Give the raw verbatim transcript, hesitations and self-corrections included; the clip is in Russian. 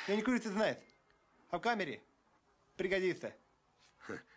Я не курю, это знает. А в камере пригодится.